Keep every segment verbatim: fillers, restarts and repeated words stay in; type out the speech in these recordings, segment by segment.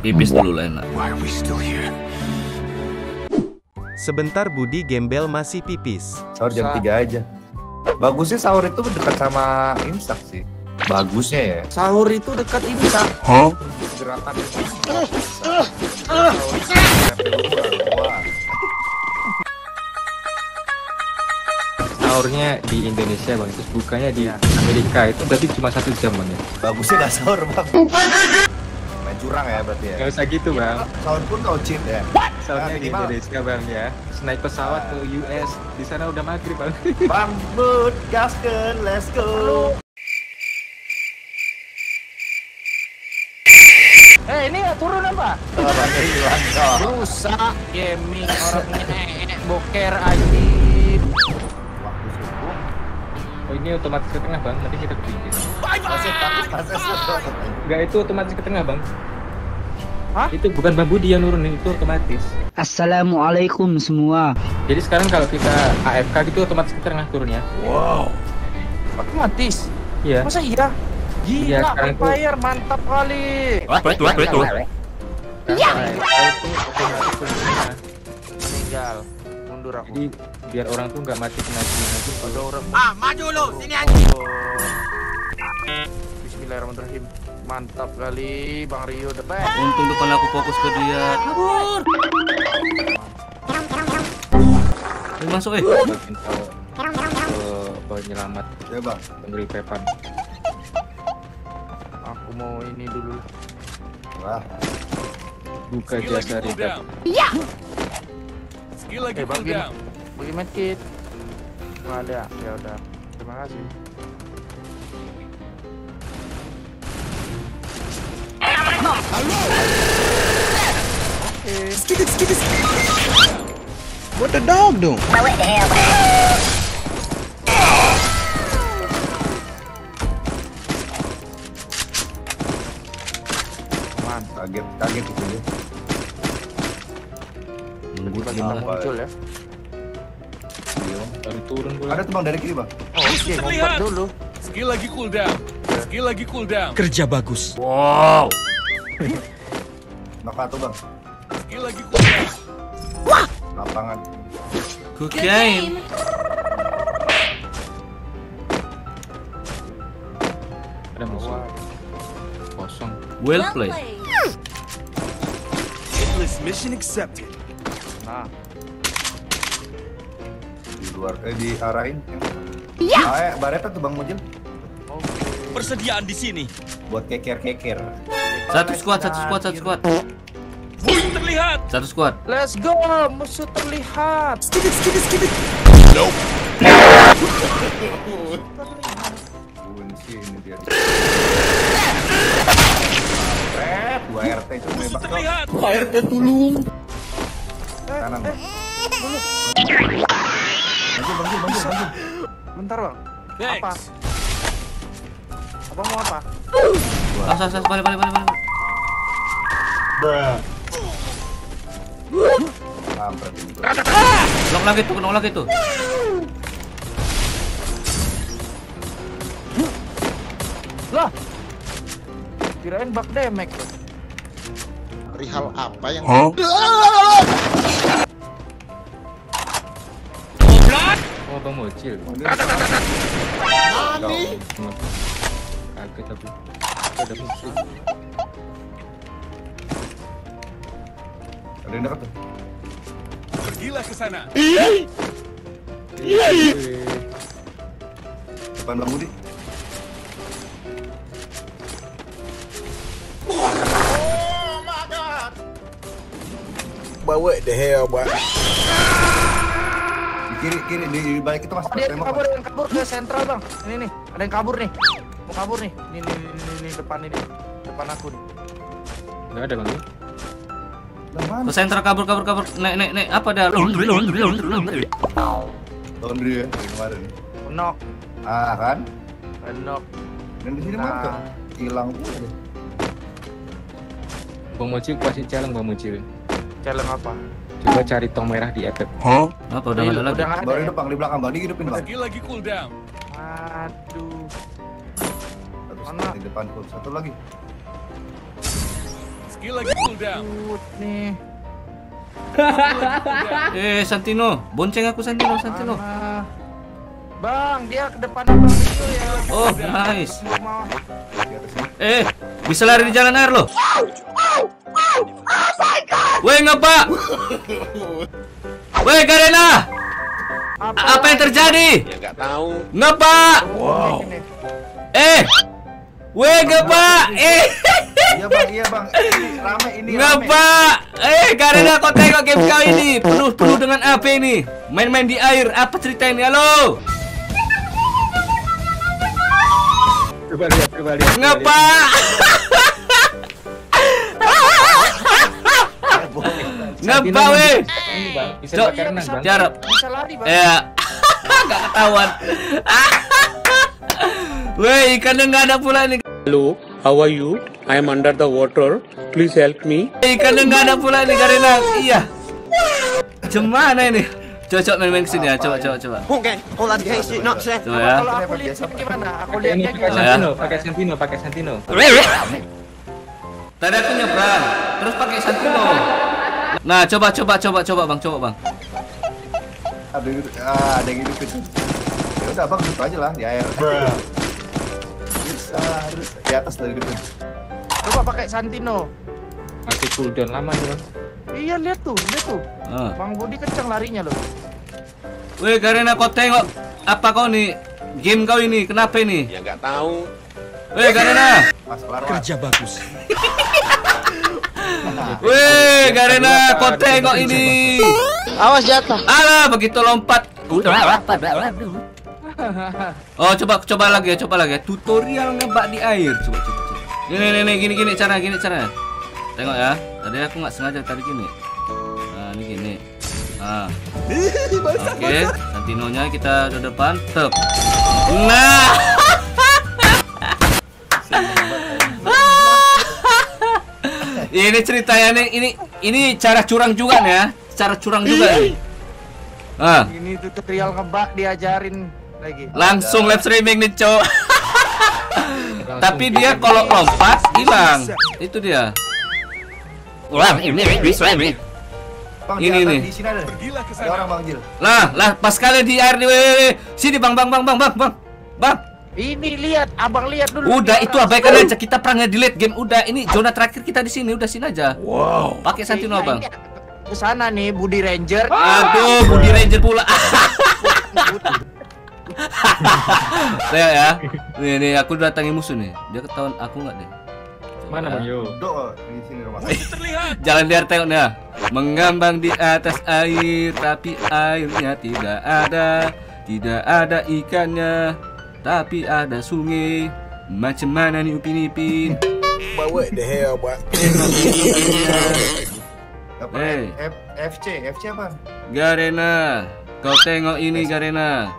Pipis dulu Lena. Sebentar Budi gembel masih pipis. Sahur jam tiga aja. Bagusnya sahur itu dekat sama imsak sih. Bagusnya ya. Sahur itu dekat imsak. Hah? Gerakan itu. Sahurnya di Indonesia bang, terus bukanya di Amerika itu berarti cuma satu jam bang ya? Bagusnya nggak sahur bang. Main curang ya berarti ya. Gak usah gitu bang. Sahur pun kau cheat ya. Sahurnya Nah, di minimal. Indonesia bang ya. Terus naik pesawat ke U S, di sana udah maghrib bang. Bang Bud, gasken, let's go. Eh ini nggak turun apa? Abangnya hilang kok. Rusak gaming orangnya boker anjing. Waktu subuh. Oh ini otomatis ke tengah bang, nanti kita ke pinggir. Masih takut, masih takut. Enggak, itu otomatis ke tengah bang. Hah? Itu bukan Bang Budi yang nurunin, itu otomatis. Assalamualaikum semua. Jadi sekarang kalau kita A F K gitu otomatis ke tengah turunnya. Wow. Otomatis. Iya. Masa iya? Iya, Gila, sekarang tuh- Vampire mantap kali. Wah, betul, betul. Iya. itu otomatis turun ke tengah. Meninggal. Mundur aku. Jadi biar orang tuh nggak mati kena nanti. Ada orang. Ah, maju lu, sini anjing. Bismillahirrahmanirrahim. Mantap kali Bang Rio the best. Untung depan aku fokus ke dia. Kabur. Ayo masuk eh. Bagian tahu ke penyelamat Ya bang. pemberi pepan. Aku mau ini dulu. Wah. Buka jasa ribat. Eh bagi bagi medkit. Nggak ada. Ya udah. Terima kasih. What the dog doing? Mantap. Kaget, kaget itu dia. Tiba kita muncul ya. Iya. Baru turun pula. Ada tuh bang dari kiri bang. Oh, oke, ngompat dulu. Skill lagi cooldown. Skill lagi cooldown. Kerja bagus. Wow. Knock tuh bang. Skill lagi cooldown. Lapangan. Good game. Ada musuh kosong. Well played. Hitless mission accepted. Nah, Di luar, eh diarahin. Iya. Ah, eh, Bareta tuh bang Mujil. Persediaan di sini. Buat keker-keker. Satu squad, satu squad, satu squad. Musuh terlihat. Satu squad. let's go. Musuh terlihat. Kunci ini dia. Eh, dua R T itu Musuh nembak tuh. terlihat. Kanan bang. Maju, maju, maju, maju. Bentar bang. Apa? Thanks. Apa mau apa? As, as, as, balik, balik, balik, balik. Kampret ini tuh. Knock lagi tuh, knock lagi tuh. Lah. Kirain bug damage. Perihal apa yang Oh bang Mocil. Nani? Kaget tapi ada musuh. Ada yang dekat tuh. Pergilah ke sana. Depan bang Budi. But what the hell, boy? Di kiri, kiri, di, di balik itu mas. Ada yang Tembak, kabur, Mas. ada yang kabur ke sentral bang. Ini nih, ada yang kabur nih. Mau kabur nih. Ini, ini, ini, ini, ini depan ini, depan aku nih. Nggak ada bang. Lah, mana? Ke sentra kabur, kabur, kabur. Nek, nek, nek. Apa dah? Laundry, laundry, laundry, laundry. Laundry ya, dari kemarin. Knock, Ah kan? knock. Dan di sini Nah. mana tuh? Hilang pula deh. Bang Mocil kasih challenge bang Mocil. Challenge apa? Coba cari tong merah di Epic. Apa udah nggak ada lagi? Udah nggak ada Baru ya? di depan, di belakang bang, dihidupin bang. Skill lagi cooldown. Aduh. Satu Mana? di depan tuh, satu lagi. Skill lagi cooldown. Shoot nih. Eh, Santino, bonceng aku Santino, Santino. Alah. Bang, dia ke depan Bang Rio ya. Oh, nice. Mau. Eh, bisa lari di jalan air loh. Weh, ngapa? Weh, Garena. Apa, Apa yang terjadi? Ya nggak tahu. Ngapa? Wow. Eh, weh, ngapa? Eh, Iya bang, iya bang. Ini rame ini. rame. ngapa? Eh, Garena, kau tengok game kau ini penuh penuh dengan apa ini? Main-main di air. Apa cerita ini? Halo? Coba lihat, coba lihat. Ngapa? Ngapa, weh? Ini bang, bisa Cok, pakai renang bang. Jarap. Bisa lari, Bang. Ya, nggak ketahuan. Weh, ikannya nggak ada pula nih. Hello, how are you? I am under the water. Please help me. Ikannya nggak ada pula nih Garena. Iya. Gimana ini? Coba coba main-main kesini ya. Coba coba coba. Coba ya. Kalau aku lihat sini gimana? Aku Pakai ini, lihatnya pakai gimana? Santino, pakai Santino, pakai Santino. Tadi aku nyebrang, terus pakai Santino. Nah, coba coba coba coba bang, coba bang. Ada yang gitu, ah, ada yang gitu gitu. Ya udah bang, gitu aja lah di air. Bisa harus di atas dari gitu. Coba pakai Santino. Masih cooldown lama nih bang. Iya, lihat tuh, lihat tuh. Ah. Bang Budi kencang larinya loh. Weh, Garena, kau tengok apa kau nih? Game kau ini, kenapa ini? Ya nggak tahu. Weh, Garena. Mas kelar mas. Kerja bagus. Weh, Garena, kau tengok ini. Awas jatuh. Alah, begitu lompat. Oh, coba coba lagi ya, coba lagi ya. Tutorial ngebak di air. Coba coba coba. Ini nih nih gini gini cara gini cara. Tengok ya. Tadi aku nggak sengaja tadi gini. Nah, ini gini. Nah. Oke, Santinonya kita di depan. Tep. Nah. Ini ceritanya nih, ini ini cara curang juga nih ya. Cara curang juga nih. Ah. Ini tutorial ngebak diajarin lagi. Langsung live streaming nih, Cok. Tapi dia kalau lompat hilang. Itu dia. Wah, ini bisa ini. Bang, Ini di atas, nih. Di sini ada. Pergilah ke Ada sana. orang bang Jil. Lah, lah pas kalian di air di sini Bang, Bang, Bang, Bang, Bang, Bang. Bang. Ini lihat, abang lihat dulu. Udah Di itu atas. abaikan aja, kita perangnya di late game. Udah, ini zona terakhir kita di sini, udah sini aja. Wow. Pakai Santino, Iya, Bang. ini ke sana nih Budi Ranger. Aduh, Budi Ranger pula. Saya ya. Nih, nih aku datangi musuh nih. Dia ketahuan aku nggak deh. Coba Mana ya. bang Yo? Do di sini rumah. Terlihat. Jalan liar tengok nih ya. Mengambang di atas air, tapi airnya tidak ada. Tidak ada ikannya, tapi ada sungai. Macam mana nih Upin Ipin? But what the hell, boy? Apa? Eh. F FC, F C apa? Garena, kau tengok ini Garena.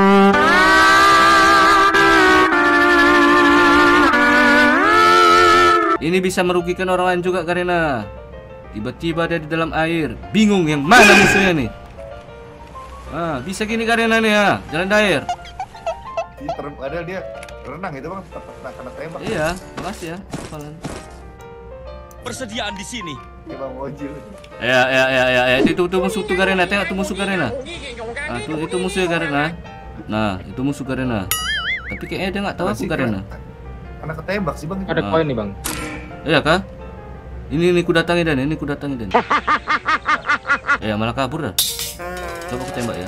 Ini bisa merugikan orang lain juga Garena. Tiba-tiba dia di dalam air, bingung yang mana musuhnya nih. Ah, bisa gini Garena nih ya, jalan di air. Ini ter- Padahal dia renang itu bang, tetap kena kena tembak. Iya, makasih ya. Falan. Persediaan di sini. Ya bang Ojil. Ya, ya, ya, ya, ya. Itu tuh musuh tuh Garena, tengok tuh musuh Garena. Nah, tuh itu musuhnya Garena. Nah, itu musuh Garena. Tapi kayaknya dia nggak tahu aku Masih Garena. kena- Kena ketembak sih bang. Ada Ah. koin nih bang. Iya kah? Ini ini ku datangi dan ini ku datangi dan. Ya malah kabur dah. Coba aku tembak ya.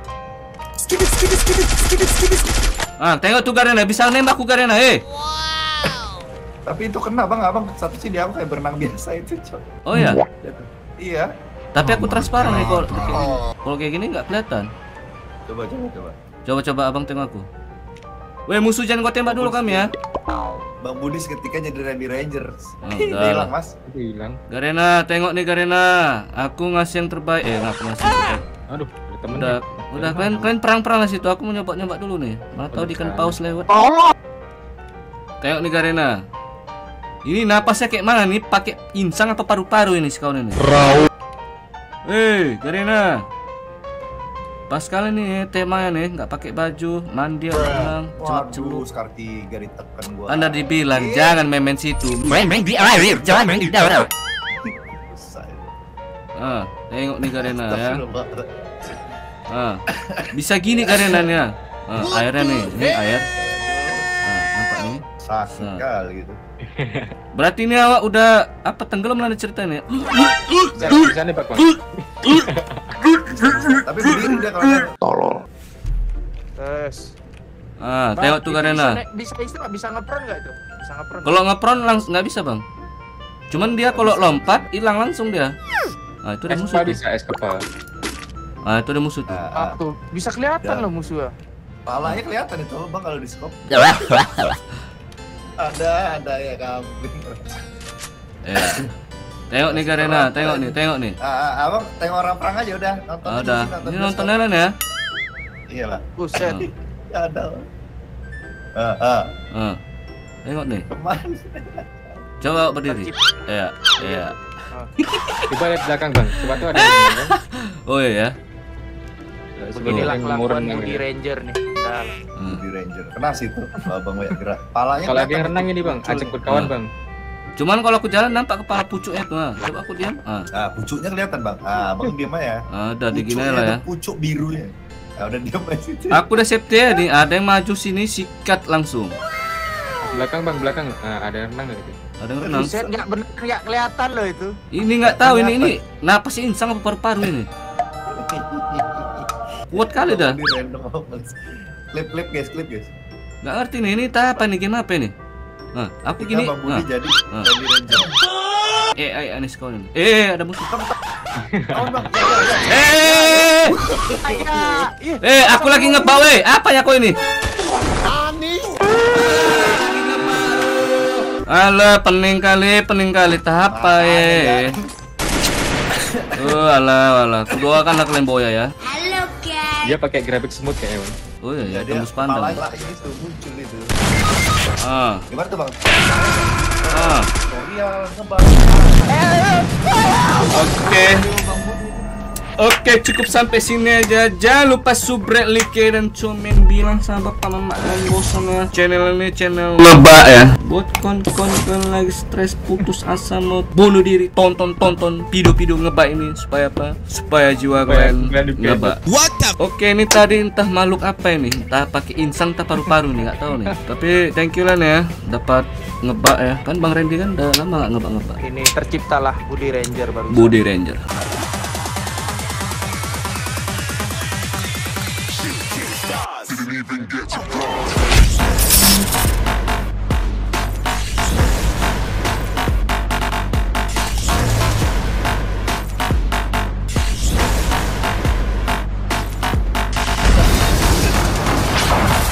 Ah, tengok tuh Garena bisa nembak ku Garena, eh. Tapi itu kena bang, abang satu sih dia aku kayak berenang biasa itu cok. Oh ya. Iya. Tapi aku transparan nih kalau kayak gini. Kalau kayak gini nggak kelihatan. Coba coba coba. Coba coba abang tengok aku. Weh musuh jangan kau tembak dulu kami ya. Bang Budi seketika jadi Randy Rangers. Oh, Dia udah. hilang mas. Itu hilang. Garena, tengok nih Garena. Aku ngasih yang terbaik. Eh, aku ngasih yang terbaik. Aduh, ada temen. Udah, nih. udah kalian kalian perang-perang lah situ. Aku mau nyoba-nyoba dulu nih. Mana tahu Udah ikan kan. paus lewat. Tengok nih Garena. Ini napasnya kayak mana nih? Pakai insang apa paru-paru ini si kawan ini? Eh, Garena. Pas kali nih temanya nih, nggak pakai baju, mandi orang, celuk-celuk. Waduh, Scar tiga ditekan gua. Anda dibilang jangan main main situ, main-main di air, jangan main di dalam. Ah, tengok nih Garena ya. Ah, bisa gini Garenanya. Ah, airnya nih, ini air. Ah, nampak nih. Sakit Nah. kali gitu. Berarti ini awak udah apa tenggelam lah ceritanya. Bisa bisa nih Pak Bang. Tapi berdiri dia kalau dia tolol. Tes. Ah, Bang, tengok tuh itu Garena. Bisa, bisa, bisa, bisa ngepron nggak itu? Bisa ngepron. Kalau ngepron langsung nggak bisa bang. Cuman dia kalau lompat hilang langsung dia. Ah itu ada musuh Espa tuh. bisa es kepal. Ah itu ada musuh tuh. Ah, ah. Tuh, bisa kelihatan Ya. loh musuhnya. Palanya kelihatan itu bang kalau di scope. Ada, ada ya kambing. Ya. Tengok nih Garena, tengok nih, tengok nih. Ah, ah, abang tengok orang perang aja udah. Nonton Ah, aja udah. sih, Ini di nonton scope. Ellen ya. Iya lah. Buset. Ya ada. Ah, ah. Ah. Tengok nih. Kemana? Coba berdiri. Iya, iya. Coba lihat belakang Bang. Coba tuh ada yang kan. Oh iya ya. Inilah Yang kelakuan murun Budi namanya. Ranger nih. Dah. Hmm. Di Ranger. Kena situ. Abang banyak gerak. Palanya Kalau ada yang kelihatan. renang ini Bang, Muncul ajak nih. berkawan Ah. Bang. Cuman kalau aku jalan nampak kepala pucuknya tuh. Ah. Coba aku diam. Ah. Nah, pucuknya kelihatan bang. Ah, bang diam aja. Ada di gini Pucuknya lah ya. tuh pucuk birunya. Nah, udah diam aja situ. Aku udah safety ya nih. Ada yang maju sini sikat langsung. Belakang Bang, belakang. Nah, ada yang renang nggak itu? Ada yang renang. Buset, nggak bener nggak kelihatan loh itu. Ini nggak tahu ini ini napas insang apa paru-paru ini. Kuat kali dah. Di random abang. Klip klip guys, klip guys. Nggak ngerti nih ini tak apa nih game apa nih? Nah, aku Kita gini. bang Budi Nah, jadi Ah. jadi Ranger. eh, eh, anis kau ini. Eh, ada musuh. Tahun bang. Ya, ya, ya. Eh, Ayah, ih, eh, aku lagi ngebau eh. Apa ya kau ini? Alah, pening kali, pening kali. Tak apa eh. Oh, alah, alah. Kudoakan kalian boya ya. Dia pakai grafik smooth kayaknya Bang. Oh iya, ya, Ya, dia tembus pandang. palanya itu muncul itu. Ah, Gimana tuh bang? ah. Tutorial ngebang. Oke. Oke, cukup sampai sini aja. Jangan lupa subscribe, like, dan komen. Bilang sama bapak mama dan bosan ya. Channel ini channel lebak ya. Buat kon-kon yang lagi stres, putus asa, mau bunuh diri, tonton tonton video-video ngebak ini supaya apa? Supaya jiwa Supaya kalian kalian dipedot. ngebak. Oke, ini tadi entah makhluk apa ini. Entah pakai insang, entah paru-paru nih, nggak tahu nih. Tapi thank you lah nih ya, dapat ngebak ya. Kan Bang Randy kan udah lama nggak ngebak-ngebak. ini terciptalah Budi Ranger baru. Budi Ranger. Didn't even get to cross.